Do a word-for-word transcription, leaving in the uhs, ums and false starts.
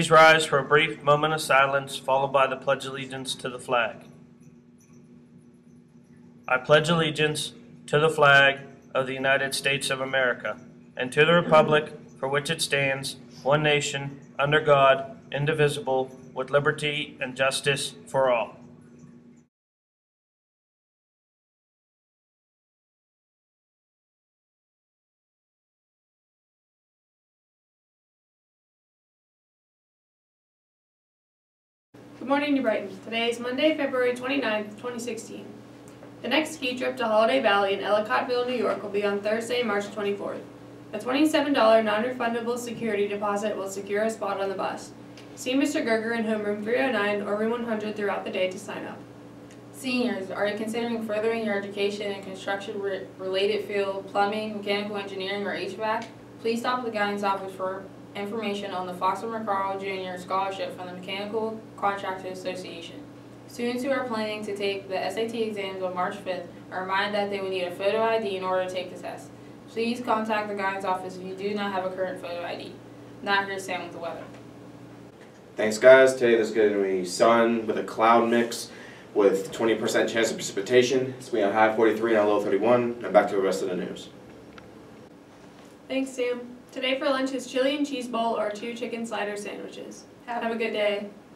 Please rise for a brief moment of silence, followed by the Pledge of Allegiance to the flag. I pledge allegiance to the flag of the United States of America and to the republic for which it stands, one nation, under God, indivisible, with liberty and justice for all. Good morning, New Brighton. Today is Monday, February twenty-ninth, twenty sixteen. The next ski trip to Holiday Valley in Ellicottville, New York will be on Thursday, March twenty-fourth. A twenty-seven dollar non-refundable security deposit will secure a spot on the bus. See Mister Gerger in homeroom three oh nine or room one hundred throughout the day to sign up. Seniors, are you considering furthering your education in construction-related field, plumbing, mechanical engineering, or H V A C? Please stop at the guidance office for information on the Foster McCarl Junior Scholarship from the Mechanical Contractors Association. Students who are planning to take the S A T exams on March fifth are reminded that they will need a photo I D in order to take the test. Please contact the guidance office if you do not have a current photo I D. Now here's Sam with the weather. Thanks guys. Today there's going to be sun with a cloud mix with twenty percent chance of precipitation. It's going to be a high forty-three and a low thirty-one. Now back to the rest of the news. Thanks, Sam. Today for lunch is chili and cheese bowl or two chicken slider sandwiches. Have a good day.